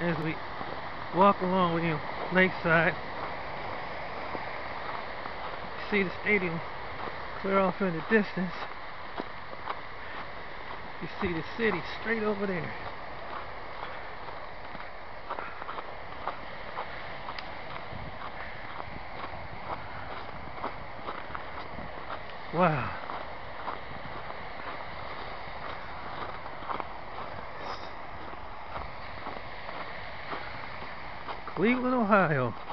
as we walk along the lakeside. See the stadium clear off in the distance. You see the city straight over there. Wow. Cleveland, Ohio.